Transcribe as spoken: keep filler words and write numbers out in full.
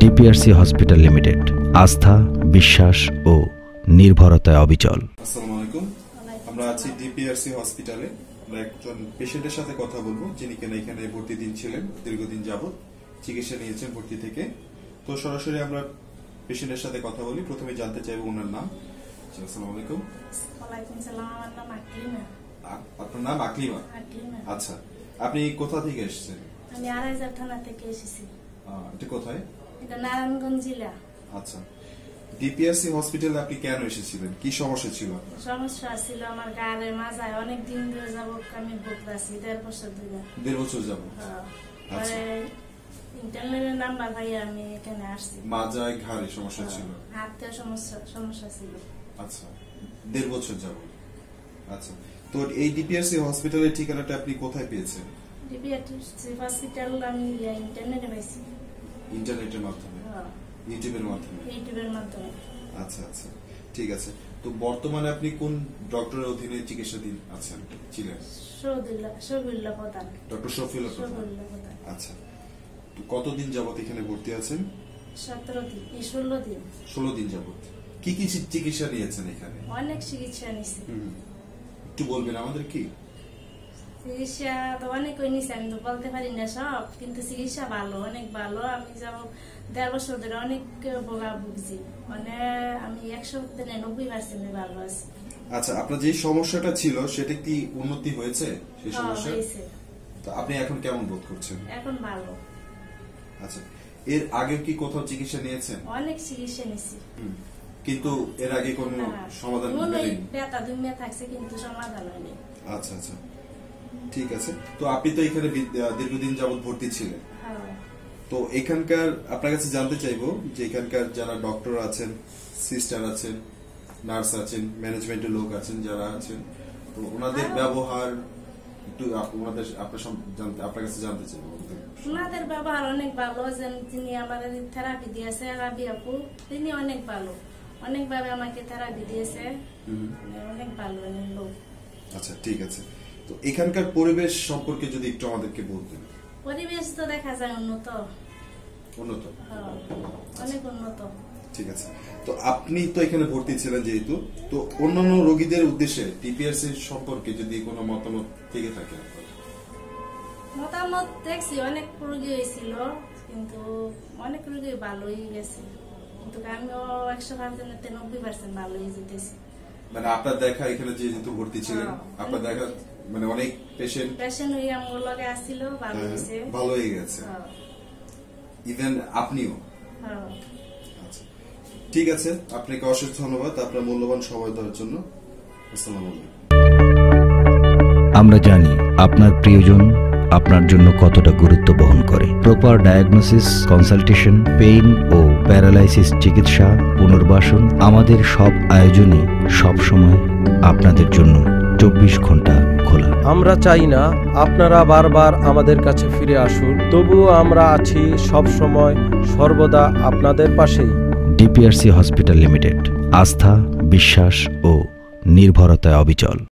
DPRC hospital limited, আস্থা, বিশ্বাস ও নির্ভরতায় অবিচল। আসসালামু আলাইকুম। আমরা আছি ডিপিআরসি হসপিটালে। আমরা একজন পেশেন্টের সাথে কথা বলবো, যিনি কিনা এখানে ভর্তি দিন ছিলেন, দীর্ঘদিন যাবত চিকিৎসা নিয়েছেন ভর্তি থেকে। তো সরাসরি আমরা পেশেন্টের সাথে কথা বলি। প্রথমে জানতে চাইবো ওনার নাম। আসসালামু আলাইকুম। ওয়ালাইকুম সালাম। আমার নাম আকলিমা। আপনার নাম আকলিমা? আচ্ছা, আপনি কোথা থেকে এসেছেন? আমি আড়াইজার থানা থেকে এসেছি। এটা কোথায়? এটা নারায়ণগঞ্জ জেলা। আচ্ছা, ডিপিআরসি হসপিটালে আপনি কেন এসেছিলেন? কি সমস্যা ছিল? সমস্যা ছিল আমার গাড়ে মাজায় অনেক দিন ধরে যাবো আমি ভুগতাছি, দেড় বছর ধরে। দেড় বছর যাবো? আচ্ছা, ইন্টারনেটের নাম্বার ভাইয়া আমি এখানে আসছি। মাজায় ঘাড়ে সমস্যা ছিল? হাতে সমস্যা সমস্যা ছিল। আচ্ছা, দেড় বছর যাবো। আচ্ছা, তো এই ডিপিআরসি হসপিটালের ঠিকানাটা আপনি কোথায় পেয়েছেন? ডিপিআরসি হসপিটাল আমি ইন্টারনেটে পাইছি। ইন্টারনেটের মাধ্যমে? ইউটিউবের মাধ্যমে? ইউটিউবের মাধ্যমে। আচ্ছা আচ্ছা, ঠিক আছে। তো বর্তমানে আপনি কোন ডক্টরের অধীনে চিকিৎসাধীন আছেন ছিলেন? শফিউল্লাহ প্রধান। ডক্টর শফিউল্লাহ প্রধান। আচ্ছা, তো কতদিন যাবত এখানে ভর্তি আছেন? সতেরো দিন, ষোলো দিন। ষোলো দিন যাবত কি কি চিকিৎসা নিয়েছেন এখানে? অনেক চিকিৎসা নিয়েছি। একটু বলবেন আমাদের? কি চিকিৎসা তো অনেক নিয়েছি, আমি তো বলতে পারি না সব, কিন্তু চিকিৎসা ভালো, অনেক ভালো। আমি যাব দেড় বছর ধরে অনেক ভোগা ভুগছি, মানে আমি একশো নব্বই পার্সেন্ট ভালো আছি। আচ্ছা, আপনার যে সমস্যাটা ছিল সেটা কি উন্নতি হয়েছে? সেই সমস্যা তো আপনি এখন কেমন বোধ করছেন? এখন ভালো। আচ্ছা, এর আগে কি কোথাও চিকিৎসা নিয়েছেন? অনেক চিকিৎসা নিয়েছি, কিন্তু এর আগে কোনো সমাধান হয়নি? ব্যথা দুনিয়া থাকছে কিন্তু সমাধান হয়নি। আচ্ছা আচ্ছা, ঠিক আছে। তো আপনি তো এখানে দীর্ঘদিন যাবত ভর্তি ছিলেন, তো এখানকার আপনার কাছে জানতে চাইবো যে এখানকার যারা ডক্টর আছেন, সিস্টার আছেন, নার্স আছেন, ম্যানেজমেন্টের লোক আছেন যারা আছেন, তো ওনাদের ব্যবহার একটু ওনাদের আপনার কাছে জানতে চাইবো। ওনাদের ব্যবহার অনেক ভালো। তিনি আমাদের থেরাপি দিয়েছে, রাবি আপু, তিনি অনেক ভালো, অনেকভাবে আমাকে থেরাপি দিয়েছে, অনেক ভালো লোক। আচ্ছা, ঠিক আছে। তো এখানকার পরিবেশ সম্পর্কে যদি একটু আমাদেরকে বলতেন। পরিবেশ তো দেখা যায় উন্নত, উন্নত, অনেক উন্নত। ঠিক আছে। তো আপনি তো এখানে ভর্তি ছিলেন যেহেতু, তো অন্যান্য রোগীদের উদ্দেশ্যে ডিপিআরসি সম্পর্কে যদি কোনো মতামত থেকে থাকে? মতামত দেখছি, অনেক রোগী হয়েছিল, কিন্তু অনেক রোগী ভালোই গেছে, কিন্তু আমিও একশো পার্সেন্ট নব্বই পার্সেন্ট ভালোই যেতেছি। মানে আপনার দেখা এখানে যেহেতু ভর্তি ছিলেন, আপনার দেখা মানে অনেক পেশেন্ট পেশেন্ট হয়ে আমার লগে আসছিল, ভালো হয়েছে, ভালো হয়ে গেছে, ইভেন আপনিও। আচ্ছা, ঠিক আছে, আপনাকে অশেষ ধন্যবাদ আপনার মূল্যবান সময় দেওয়ার জন্য। আসসালামু আলাইকুম। আমরা জানি আপনার প্রিয়জন আপনার জন্য কতটা গুরুত্ব বহন করে। প্রপার ডায়াগনোসিস, কনসালটেশন, পেইন ও প্যারালাইসিস চিকিৎসা, পুনর্বাসন, আমাদের সব আয়োজনই সবসময় আপনাদের জন্য চব্বিশ ঘন্টা খোলা। আমরা চাই না আপনারা বারবার আমাদের কাছে ফিরে আসুন, তবুও আমরা আছি সব সময় সর্বদা আপনাদের পাশেই। ডিপিআরসি হসপিটাল লিমিটেড, আস্থা, বিশ্বাস ও নির্ভরতায় অবিচল।